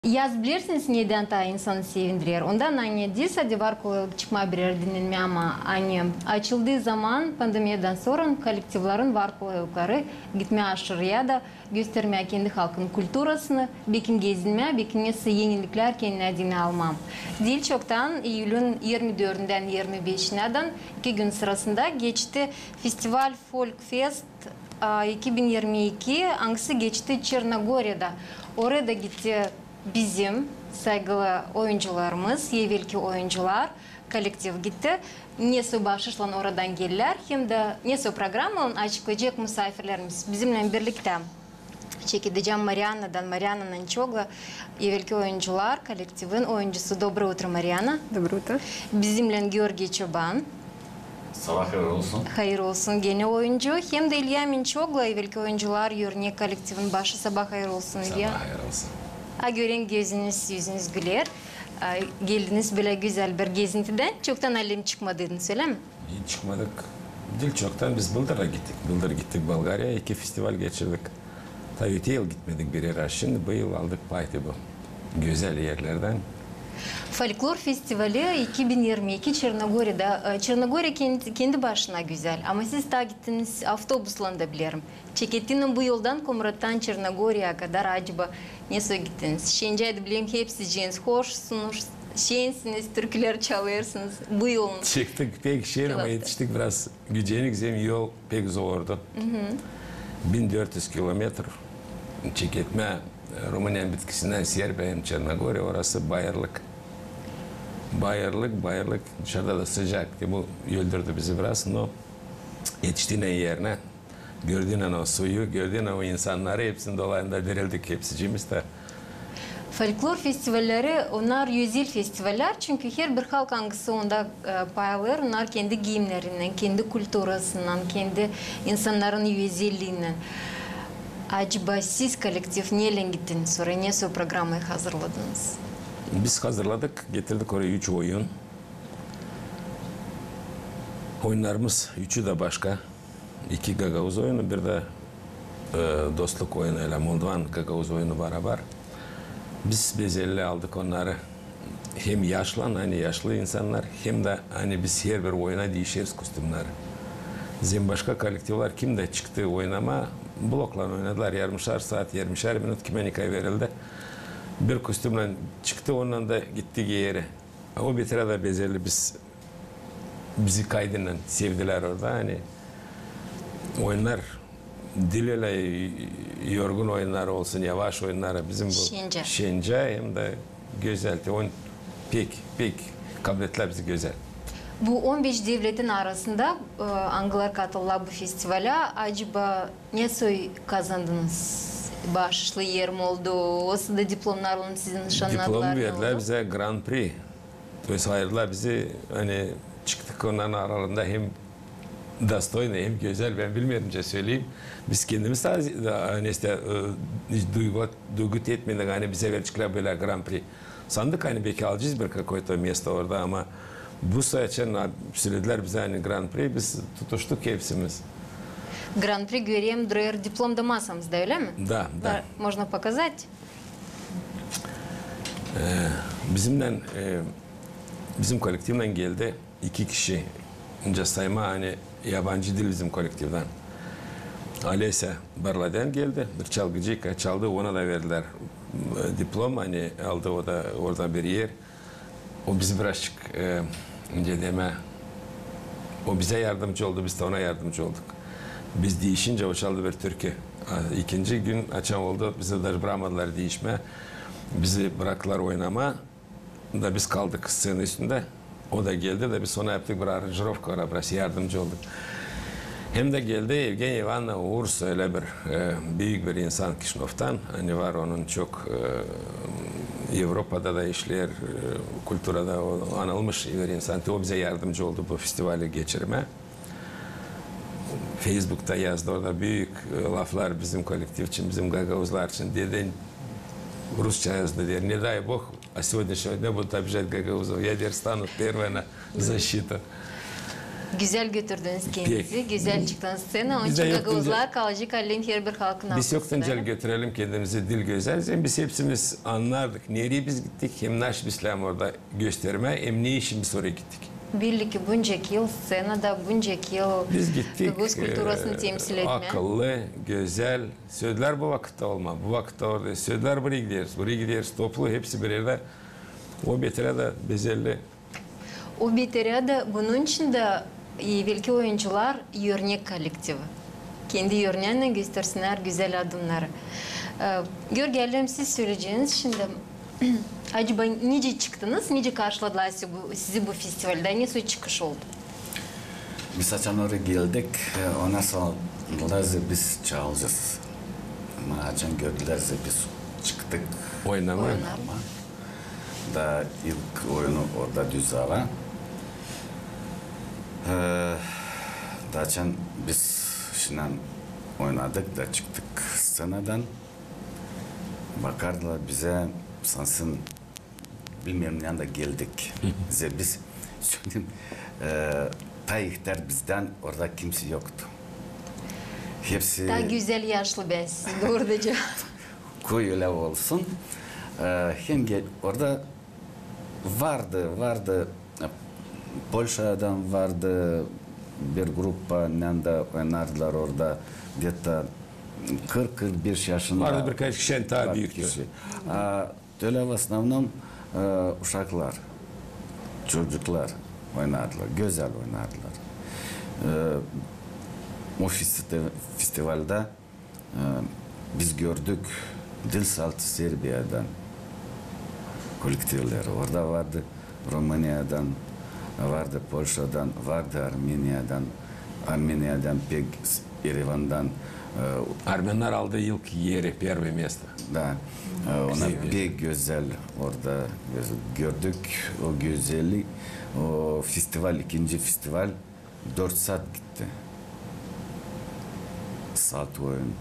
Yaz bilirsiniz neden ta insanı sevindirir. Ondan anne dil var kolaylık çıkma birer dinlenme ama anne açıldığı zaman pandemiyeden sonra kolektiflerin var kolaylıkları gitmeye aşırıya da göstermeye kendi halkın kültürasını, bekin gezilmeye, bekin yenilikler kendine dine almam. Dil çoktan Eylül'ün 24'ünden 25'inden 2 gün sırasında geçti. Festival Folk Fest 2022 hangisi geçti Çernogorya'da. Orada gitti bizim saygılı oyuncularımız, evvelki oyuncular, kolektif gitti. Nesi başışlan oradan gelirler, hem de nesi programını açıklayacak misafirlerimiz bizimle birlikte. Çekileceğim Mariana'nın Çogla, evvelki oyuncular, kolektifin oyuncusu. Доброе утро, Mariana. Доброе утро. Bizimle Georgi Çoban. Sabah hayır olsun. Hayır olsun gene oyuncu. Hem de İlya Minçogla, evvelki oyuncular, Yörnek kolektifin başı. Sabah hayır olsun İlya. Sabah hayır olsun. Gören gözünüz yüzünüz güler. Geldiniz böyle güzel bir gezintiden. Çoktan halim çıkmadığını söyle mi? Hiç çıkmadık. Dil çoktan biz Bıldır'a gittik. Bıldır gittik Bulgarya'ya. 2 festival geçirdik. Tabii öte yıl gitmedik bir yere. Şimdi bu yıl aldık paytı bu. Güzel yerlerden. Folklor Festivali 2022 Çernogorya'da. Çernogorya kendi başına güzel. Ama siz daha gittiniz avtobusla da bilirim. Çekettiğinin bu yoldan Komrat'tan Çernogorya'ya kadar acaba nasıl gittiniz? Şencay'da bileyim hepsi cins, hoşsunuz, şensiniz, türküler çalıyorsunuz. Bu yolun. Çıktık pek şehir ama yetiştik biraz. Gücenik yol pek zordu. 1400 kilometre çeketme. Rumaniyan bitkisinden Serbiya, Çernogorya orası bayırlık. Bayırlık. Dışarıda da sıcaktı. Bu öldürdü bizi biraz. No, yetiştiğine yerine, gördüğüne o suyu, gördüğüne o insanları hepsinin dolayında verildik hepsicimiz de. Folklor festivalleri, onlar yüzyıl festivaller. Çünkü her bir halk hangisi onda payalır. Onlar kendi giyimlerinden, kendi kültürasından, kendi insanların yüzyılliğinden. Acaba siz kolektif neyle gittiniz sonra? Nasıl programı hazırladınız? Biz hazırladık, getirdik oraya 3 oyun. Oyunlarımız 3'ü de başka. 2 Gagavuz oyunu, bir de dostluk oyunuyla Moldovan Gagavuz oyunu beraber. Biz bezelli aldık onları. Hem hani yaşlı insanlar, hem de hani biz her bir oyuna değişiriz kostümleri. Bizim başka kolektifler kim de çıktı oynama, blokla oynadılar. Yarımşar saat, 20'şer minut kime nikah verildi. Bir kostümle çıktı, ondan da gitti yere. O bitire de bezelli bizi kaydıyla sevdiler orada. Hani oyunlar diliyle yorgun oyunlar olsun, yavaş oyunlar bizim bu şence hem de güzeldi. Oyun pek kabul ettiler bizi güzel. Bu 15 devletin arasında Anglar katıldılar bu festivale. Acaba nasıl kazandınız? Başlı yerim oldu. O da diplomlarla sizin nişanladılar. Diplom verdiler bize Grand Prix. Sayırlar bizi hani çıktık onların aralarında hem Dastoyna hem güzel ben bilmiyorum söyleyeyim. Biz kendimiz hani işte duygu etmedik hani bize verecekler böyle Grand Prix. Sandık hani belki alacağız bir какое-то место orada ama bu sayede söylediler bize hani Grand Prix biz tutuştuk hepsimiz. Grand Prix göreyim duruyor diplomda masamızda öyle mi? Da. Можно показать? Bizim kolektifle geldi 2 kişi. Önce sayma hani yabancı dil bizim kolektiften. Alesya Barladen geldi. Bir çalgıcı çaldı, ona da verdiler diplom. Hani aldı o da orada bir yer. O bizi birazcık önce deme o bize yardımcı oldu, biz de ona yardımcı olduk. Biz değişince o çaldı bir türkü. 2. gün açan oldu, bizi de bırakmadılar değişme. Bizi bıraktılar oynama. Da biz kaldık scenin üstünde. O da geldi de biz sonra yaptık bir aranjировка var, biraz yardımcı olduk. Hem de geldi Evgeny Ivanov Urs, öyle bir büyük bir insan Kişinev'ten. Hani var onun çok Avrupa'da da işler, kültürde anılmış bir insan. O bize yardımcı oldu bu festivali geçirme. Facebook'ta yazdı orada büyük laflar bizim kolektif için, bizim Gagavuzlar için. Dedi, Rusça yazdı der. Не дай Бог, а сегодня будут обижать Гагаузов. Я стану первой на защиту. Güzel götürdünüz kendinizi, güzel çıktınız scena. Onun Biz de için yapınca- Gagavuzlar, Kalıcı, Kallin, her bir halkın Biz yoktan altında. götürelim kendimizi dil güzel. Hem biz hepsimiz anlardık. Nereye biz gittik? Hem naş bislam orada gösterme, hem ne işimiz oraya gittik. Birlikte bunca yıl scenada, bunca yıl Biz gittik. Gagavuz kültürasını temsil etme. Akıllı, güzel. Sözler bu vakitte olma. Bu vakitte orada. Sözler buraya gidiyoruz. Buraya gidiyoruz. Toplu hepsi bir yerde. O betire de bezelli. O biteriyada bunun için de belki oyuncular örnek kolektivi. Kendi örneğine göstersinler güzel adımları. Görgelim siz söyleyeceğiniz şimdi acaba nice çıktınız, nice karşıladılar sizi bu festivalde, nasıl çıkış oldu? Biz açan oraya geldik, ona sonra biz çalacağız. Ama açan gördüler biz çıktık. Oynama. Da ilk oyunu orada düz hava. Da açan biz şimdi oynadık da çıktık scenadan. Bakardılar bize sansın bilmiyorum ne anda geldik. Bize biz söyleyeyim Tayyip'ler bizden orada kimse yoktu. Hepsi Daha güzel yaşlı bez, doğru cevap. koy öyle olsun. Hem orada vardı Polşa'dan vardı bir grupa nende oynardılar orada где-то 40-45 yaşında. Vardı birkaç kişi daha büyüktü. Öyle в основном uşaklar, çocuklar oynardılar, güzel oynardılar. O festivalde biz gördük Dilsaltı Serbia'dan kolektifleri. Orada vardı Romanya'dan, vardı Polşa'dan, vardı Armenia'dan pek Yerevan'dan. Armenler aldı ilk yeri, первое место. Da, ona pek güzel orada gördük o güzellik. O festival, ikinci festival 4 saat gitti. Saat oyun.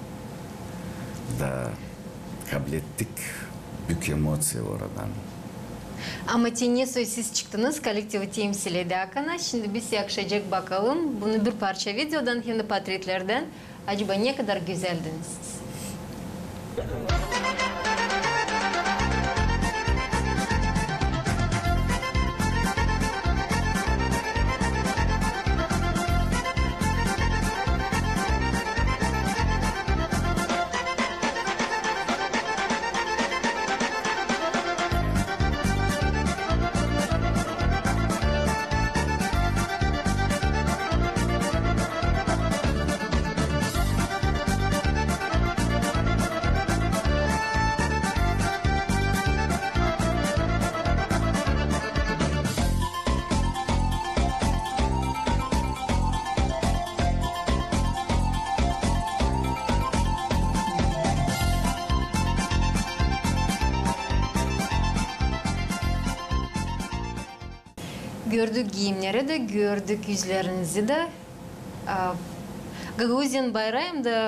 Da kabul ettik. Büyük emosiya oradan. Ama Tenesoy siz çıktınız, kolektivi temsil ederken. Şimdi biz yakışacak bakalım. Bunu bir parça videodan hem de portretlerden. Acaba ne kadar güzeldiniz siz? Gördük giyimleri de, gördük yüzlerinizi de. Gagavuzin bayrağı hem de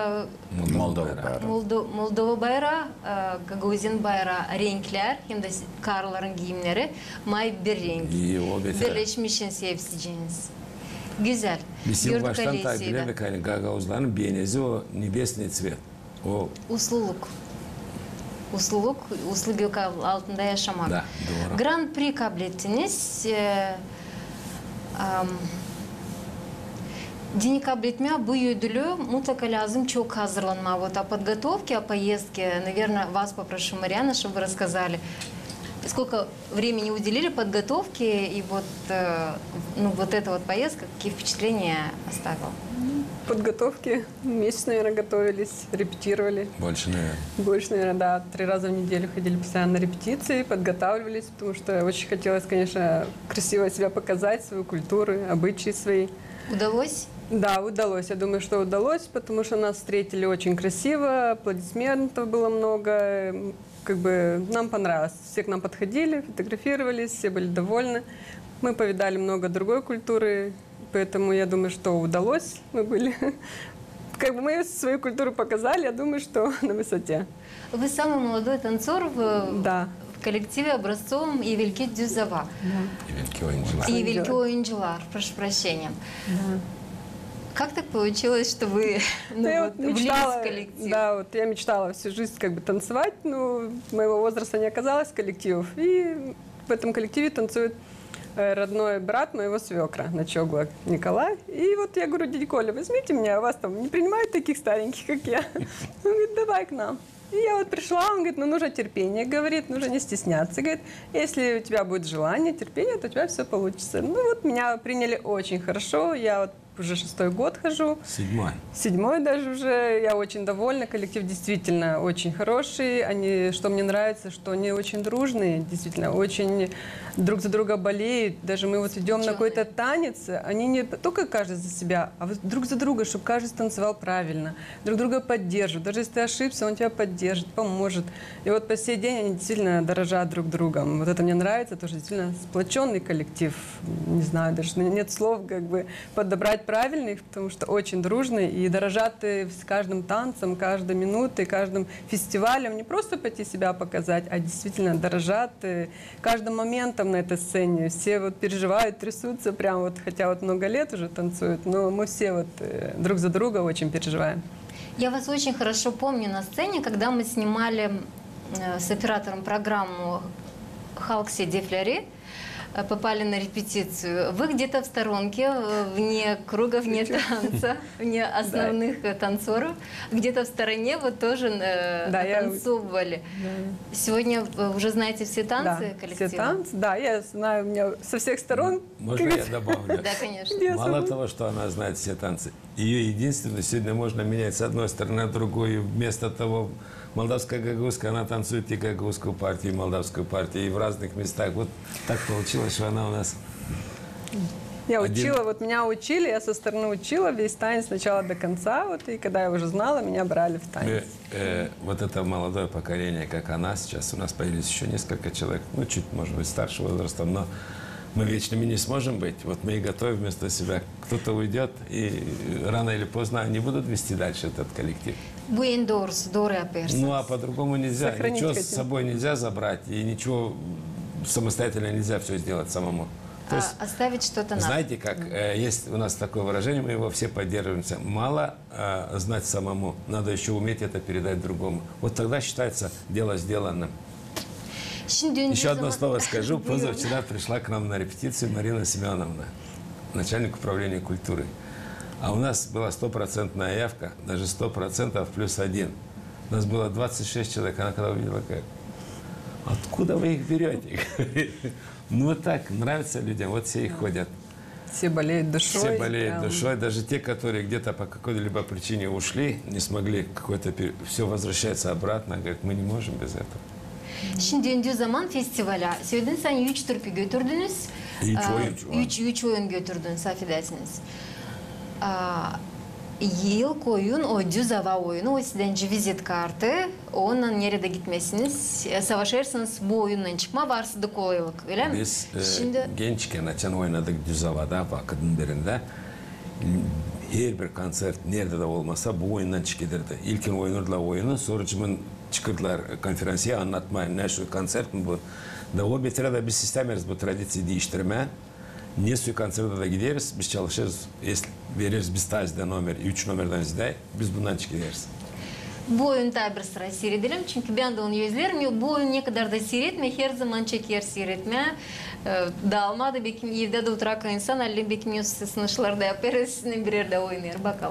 Moldova bayrağı, Gagavuzin bayrağı renkler hem de karların giyimleri may bir renk. İyi, o beter. Birleşmişin sevsiciniz. Güzel. Biz yıl Gördük baştan takip Alesi'yi de. ederdik. Hani Gagavuzların benezi o nебесный цвет. O Usluluk. Usluluk, uslu gök altında yaşamak. Da, doğru. Grand Prix kabul ettiniz. Dini kabul etmeye bu ödülü mutlaka lazım çok hazırlanma. Вот о подготовке, о поездке, наверное, вас попрошу, Марьяна, чтобы вы рассказали, сколько времени уделили подготовке и вот эта вот поездка, какие впечатления оставила? Подготовки. Месяц, наверное, готовились, репетировали. больше, наверное. Больше, наверное, да. 3 раза в неделю ходили постоянно на репетиции, подготавливались, потому что очень хотелось, конечно, красиво себя показать, свою культуру, обычаи свои. Удалось? Да, удалось. Я думаю, что удалось, потому что нас встретили очень красиво, аплодисментов было много. Как бы нам понравилось. Все к нам подходили, фотографировались, все были довольны. Мы повидали много другой культуры, поэтому я думаю, что удалось. Мы были... Как бы мы свою культуру показали, я думаю, что на высоте. Вы самый молодой танцор в Да. коллективе образцовом «Евельки Дюзова». Евельки ойынчылар. «Евельки ойынчылар», прошу прощения. Как так получилось, что вы Да, я вот влились мечтала, в коллектив? да, вот я мечтала всю жизнь как бы танцевать, но моего возраста не оказалось коллективов. И в этом коллективе танцует родной брат моего свекра, Начогла Николай. И вот я говорю: дядя Коля, возьмите меня, вас там не принимают таких стареньких, как я. Он говорит: давай к нам. И я вот пришла, он говорит: ну, нужно терпение, говорит, нужно не стесняться. Говорит: если у тебя будет желание, терпение, то у тебя все получится. Ну вот меня приняли очень хорошо, я вот уже 6-й год хожу. 7-й даже уже. Я очень довольна. Коллектив действительно очень хороший. Они, что мне нравится, что они очень дружные, действительно, очень друг за друга болеют. Даже мы вот идем на какой-то танец, они не только каждый за себя, а вот друг за друга, чтобы каждый танцевал правильно. Друг друга поддерживают. Даже если ты ошибся, он тебя поддержит, поможет. И вот по сей день они действительно дорожат друг другом. Вот это мне нравится, тоже действительно сплоченный коллектив. Не знаю, даже нет слов как бы подобрать правильных, потому что очень дружный и дорожат с каждым танцем, каждой минутой, каждым фестивалем. Не просто пойти себя показать, а действительно дорожат каждым моментом на этой сцене. Все вот переживают, трясутся прям вот, хотя вот много лет уже танцуют, но мы все вот друг за друга очень переживаем. Я вас очень хорошо помню на сцене, когда мы снимали с оператором программу «Халкси Дефляри», попали на репетицию. Вы где-то в сторонке, вне круга, вне танца, вне основных танцоров, где-то в стороне вы тоже танцевали. Сегодня вы уже знаете все танцы коллектива? Все танцы, да, я знаю, у меня со всех сторон. Можно я добавлю? Да, конечно. Мало того, что она знает все танцы, ее единственное сегодня можно менять с одной стороны на другую. Вместо того, молдавская гагаузка, она танцует и гагаузскую партию, и молдавскую партию, и в разных местах. Вот так получилось, что она у нас... Я учила, вот меня учили, я со стороны учила весь танец с начала до конца, вот, и когда я уже знала, меня брали в танец. Вот это молодое поколение, как она сейчас, у нас появились еще несколько человек, ну, чуть, может быть, старше возрастом, но мы вечными не сможем быть. Вот мы и готовим вместо себя. Кто-то уйдет, и рано или поздно они будут вести дальше этот коллектив. Ну, а по-другому нельзя. Сохранить Ничего хотим. с собой нельзя забрать, и ничего самостоятельно нельзя все сделать самому. То есть, оставить что-то надо. знаете, как есть у нас такое выражение, мы его все поддерживаемся. Мало знать самому, надо еще уметь это передать другому. Вот тогда считается дело сделанным. Еще одно слово скажу. Позавчера пришла к нам на репетицию Марина Семеновна, начальник управления культуры. А у нас была 100% явка, даже 100% плюс 1. У нас было 26 человек. Она когда увидела, как: откуда вы их берете? Ну вот так, нравится людям, вот все и ходят. Все болеют душой. Все болеют прям. душой, даже те, которые где-то по какой-либо причине ушли, не смогли какой-то... Все возвращается обратно, говорят, мы не можем без этого. Şimdi öndüğü zaman festivala. Söylediniz sen 3 türkü götürdünüz. 3 oyun götürdünüz, affedersiniz. Yıl koyun o düz hava oyunu, o sizden vizit kartı. Onun nerede gitmesiniz, savaşırsınız bu oyundan çıkma varsa da kolaylık, öyle mi? Biz gençken açan oynadık düz havada vakıdın birinde. Her bir koncert nerede de olmasa bu oyundan çıkılırdı. İlkin oynardılar oyunu, sonracımın çıkırdılar konferansiye anlatmaya, ne şu koncert mi bu? Da o betire de biz sistemeriz bu tradisiyi değiştirmeye. Neyse konserda da gideriz, biz çalışırız. Veririz biz tazide номер, 3 номерden izle, biz bundan çıkıyoruz. Bu oyunu da bir sıra seyredelim. Çünkü ben de onu izlerim. Bu oyunu ne kadar da seyretme, her zaman çeker seyretme. Dağılmadı, bekim evde de oturak insan, Ali bekim sınışlarda yaparız, sizinle birer de oynar. Bakalım.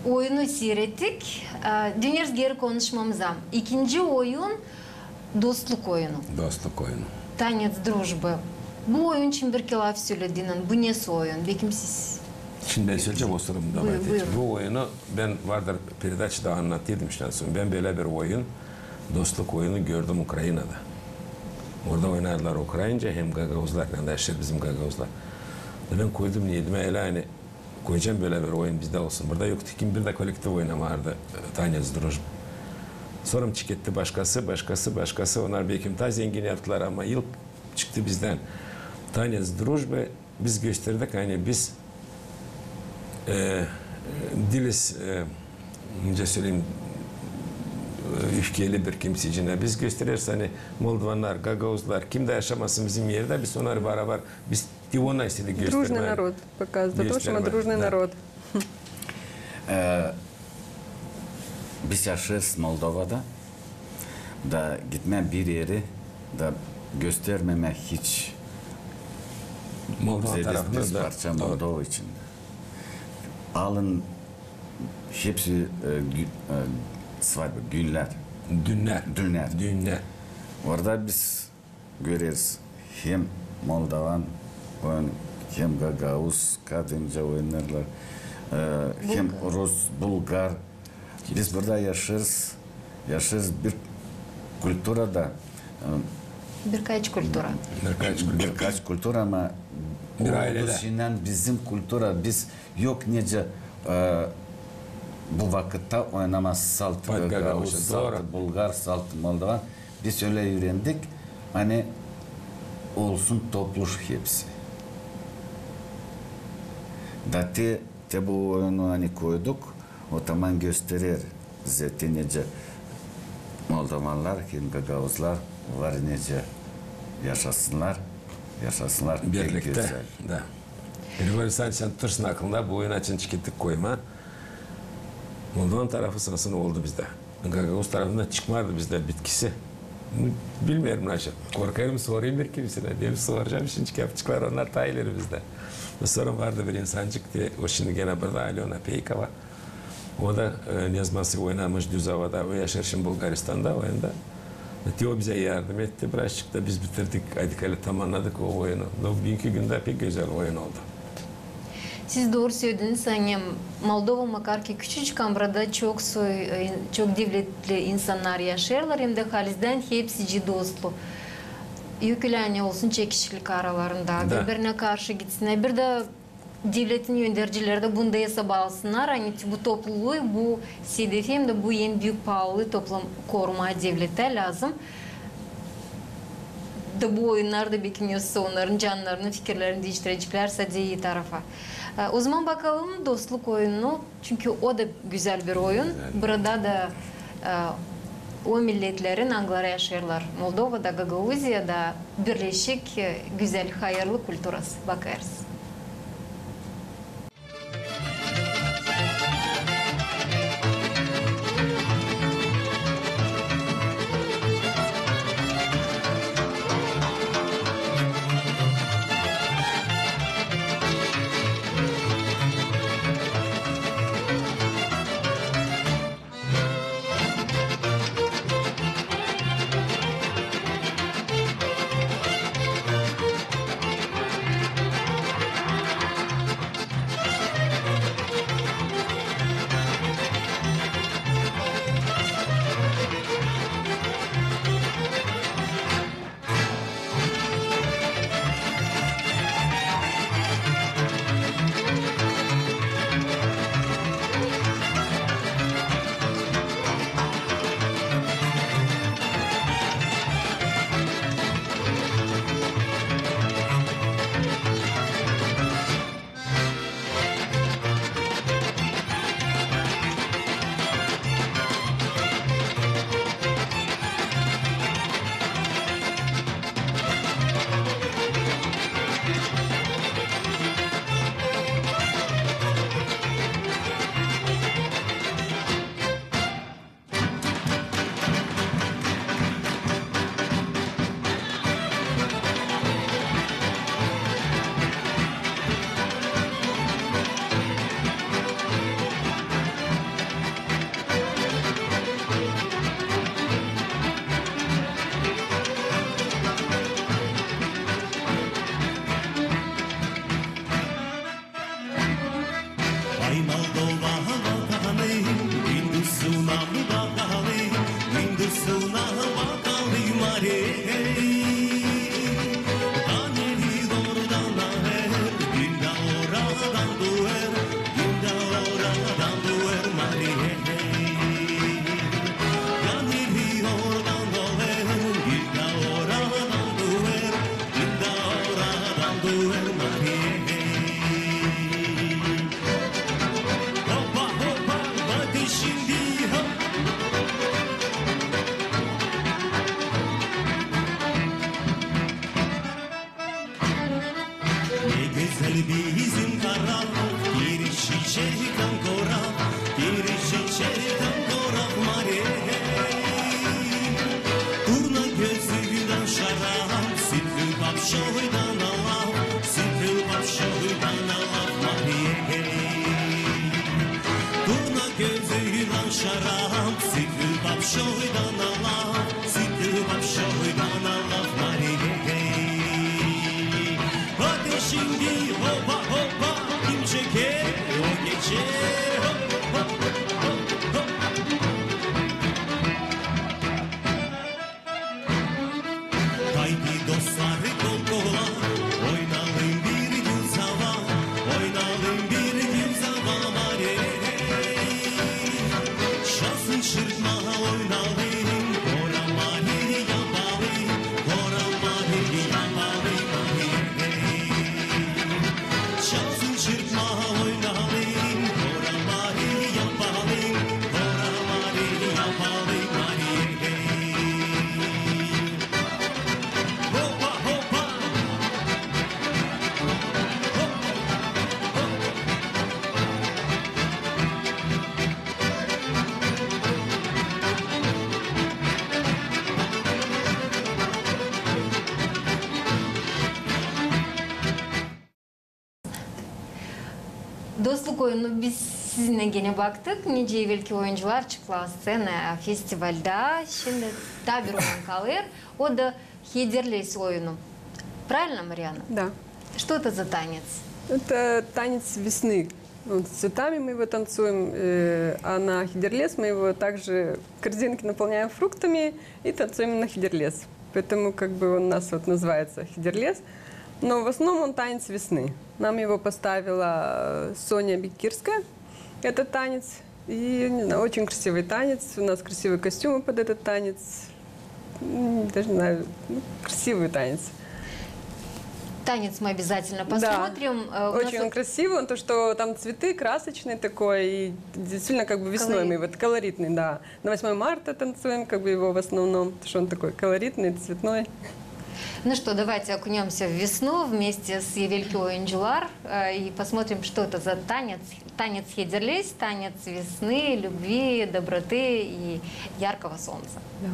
oyunu seyrettik. Döneriz geri konuşmamıza. İkinci oyun dostluk oyunu. Dostluk oyunu. Tanец дружбы. Bu oyun için bir kere laf söyledin. Bu nesi oyun? Bekim siz? Şimdi ben söyleyeceğim o sırada devam Buyur, edeceğim. buyur. Bu oyunu ben vardır передачада anlattıydım işte sonra. Ben böyle bir oyun, dostluk oyunu gördüm Ukrayna'da. Orada oynarlar Ukrayince hem Gagavuzlar hem de işte bizim Gagavuzlar. Ben koydum niyetime öyle hani koyacağım böyle bir oyun bizde olsun. Burada yoktu kim bir de kolektif oyun vardı. Tanец дружбы. Sonra çıktı başkası. Onlar belki daha zengin yaptılar ama ilk çıktı bizden. Tanец дружбы biz gösterdik hani biz diliz önce söyleyeyim öfkeli bir kimsecine biz gösterirse hani Moldovanlar, Gagavuzlar kimde yaşamasın bizim yerde biz onları beraber biz Tivona istedik göstermeyi. Дружный народ показывает. То, что мы дружный Да. народ. Biz yaşarız Moldova'da da gitme bir yeri da göstermeme hiç Moldova biz tarafında da parça Moldova için. Alın hepsi svadba günler. Dünler. Orada biz görürüz hem Moldovan oyun hem Gagavuz kadınca oynarlar hem Rus, Bulgar. Biz burada yaşarız bir kültürada Birkaç kültüra. birkaç kültür ama Bir ailede. olduğundan bizim kültüra biz yok nece bu vakitte oynamaz salt Gagavuz, Gagavuz, doğru. salt Bulgar, salt Moldovan. Biz öyle öğrendik. Hani olsun topluş hepsi. Da te bu oyunu hani koyduk. O zaman gösterir zaten nece Moldovanlar hem Gagavuzlar var nece yaşasınlar pek Birlikte. güzel. Da. Grigori sen tutursun aklında bu oyun için çıktık koyma. Moldovan tarafı sırasında oldu bizde. Gagavuz tarafında çıkmadı bizde bitkisi. Bilmiyorum Raşa. Korkarım sorayım bir kimsine. Benim soracağım şimdi yapacaklar onlar tayları bizde. Sonra vardı bir insancık diye o şimdi gene burada Alyona Peykova. O da ne yazması oynamış Düzava'da, o yaşar şimdi Bulgaristan'da oyunda. O bize yardım etti. Birazcık da biz bitirdik. Adikali tamamladık o oyunu. O bugünkü günde pek güzel oyun oldu. Siz doğru söylediniz. Hani Moldova makarki küçücük ama burada çok devletli insanlar yaşarlar. Hem de halizden hepsi dostlu. Yüküleni olsun çekişiklik aralarında. Birbirine karşı gitsinler. Bir de devletin yöneticileri de bunda hesap alsınlar. Hani bu topluluğu, bu hedefi hem de bu en büyük pahalı toplum koruma devlete lazım. Da bu oyunlarda bekliyorsa onların canlarını, fikirlerini değiştireceklerse de iyi tarafa. O zaman bakalım dostluk oyunu. Çünkü o da güzel bir oyun. Burada da o milletlerin Anglara yaşarlar. Moldova'da, Gagavuzya'da birleşik, güzel, hayırlı kültürası. Bakarız. şoydan Allah, sütlü bak şoydan Allah Mariye'yi. Hadi şimdi hopa hopa kim çeker o gece hop hop hop hop. Haydi dostlar kol kola, oynalım bir gün hava, oynalım bir gün hava Mariye'yi. Şansın çırpma oynalım, kora Mariye yapalım, kora Mariye yapalım Mariye'yi. Şansın çırpma oynalım, kora Mariye yapalım, kora Mariye yapalım Mariye'yi. Hopa hopa. Dostluk oyunu biz sizinle gene baktık. Nice evvelki oyuncular çıktılar scenaya festivalda. Şimdi daha bir oyun kalır. O da Хедерлес oyunu. Правильно, Марьяна? Да. Что это за танец? Это танец весны. Вот, с цветами мы его танцуем, а на хидерлес мы его также корзинки наполняем фруктами и танцуем на хидерлес. Поэтому как бы он у нас вот называется хидерлес. Но в основном он танец весны. Нам его поставила Соня Бекирская, этот танец. И, не знаю, очень красивый танец. У нас красивые костюмы под этот танец. Даже не знаю, красивый танец. Танец мы обязательно посмотрим. Да. Очень он красивый, он то, что там цветы красочные такой, и действительно как бы весной мы вот колоритный, да. На 8 марта танцуем, как бы его в основном, потому что он такой колоритный, цветной. Ну что, давайте окунемся в весну вместе с Евельки Ойнджулар и посмотрим, что это за танец. Танец Хедерлес, танец весны, любви, доброты и яркого солнца. Да.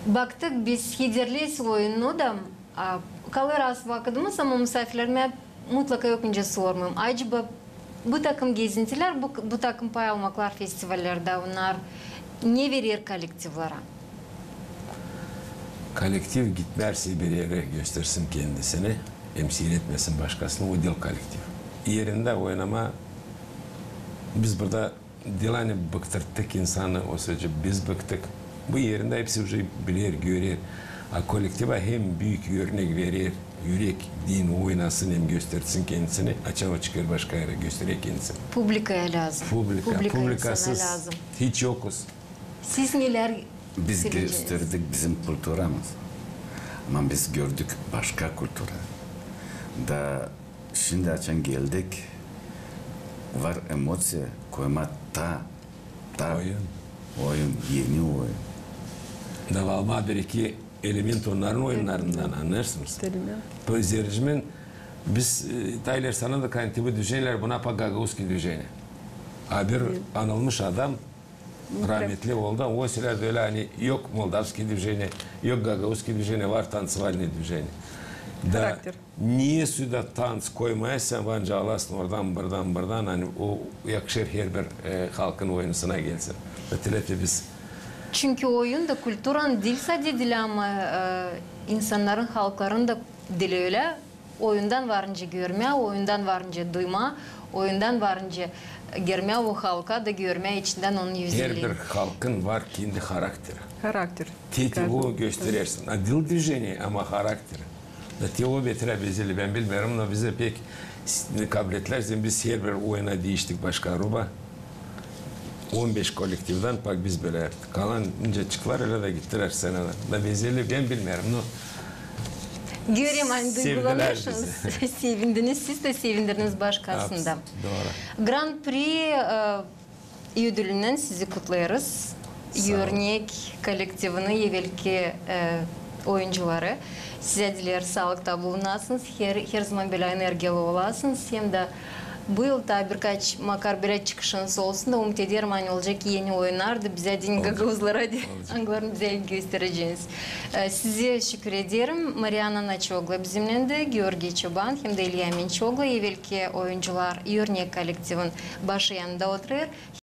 Baktık biz hidderliyiz oyunu da kalır vakıdımız ama misafirlerime mutlaka yapınca sormam. Acaba bu takım gezintiler, bu takım pay almaklar festivallerde onlar ne verir kolektiflara? Kolektif gitmerse bir yere göstersin kendisini, emsil etmesin başkasını, o değil kolektif. Yerinde oynama, biz burada Dilan'ı bıktırttık insanı, o sürece biz bıktık. Bu yerinde hepsi bilir, görür. Kolektive hem büyük örnek verir, yürek, din oynasın hem göstersin kendisini, açığa çıkar başka yere gösterir kendisini. Publikaya lazım. Publikasız lazım. hiç yokuz. Siz neler Biz söyleyeceğiniz? gösterdik bizim kültürümüz. Ama biz gördük başka kültürü. Da şimdi açan geldik. Var emosiya, koyma oyun, yeni oyun. Davalma bir iki element onların oyunlarından anlarsınız. Derim ya. Bu izleyicimin biz Tayler sana da kantibi düzeyler buna Pagagowski düzeyine. Bir anılmış adam rahmetli oldu. O sırada öyle hani yok Moldavski düzeyine, yok Gagowski düzeyine, var tansivalni düzeyine. Da Karakter. niye suda tans koymayasın bence alasın oradan hani o yakışır her bir halkın oyunusuna gelsin. Ötelete biz Çünkü oyun da kültürün dil sadece dili ama insanların, halkların da dili öyle. Oyundan varınca görme, oyundan varınca duyma, oyundan varınca görme o halka da görme içinden onun her yüzeliği. bir halkın var kendi karakteri. Характер. Teti o gösterirsin. Dil düzeni ama karakter. Da te o betire bezeli ben bilmiyorum ama bize pek kabul etlersen biz her bir oyuna değiştik başka aruba. 15 kolektiften bak biz böyle yaptık. Kalan ince çıktılar öyle de gittiler seneler. Da bezeli ben bilmiyorum. No. Göreyim hani Sevdiler duygulanıyorsunuz. Sevindiniz, siz de sevindirdiniz başkasında. Doğru. Grand Prix ödülünden sizi kutluyoruz. Örnek kolektivini evvelki oyuncuları. Size diler sağlıkta bulunasınız. Her zaman böyle enerjili olasınız. Hem de bu yılda birkaç makar çıkışınız olsun da umut ederim hani olacak yeni oyunlar da bize din gagavuzlara anglarını bize göstereceğiniz. Size şükür ederim. Mariana Naçoglu bizimle de, Georgi Çoban hem de İlya Minçoglu evvelki oyuncular örnek kolektivin başı yanında oturuyor.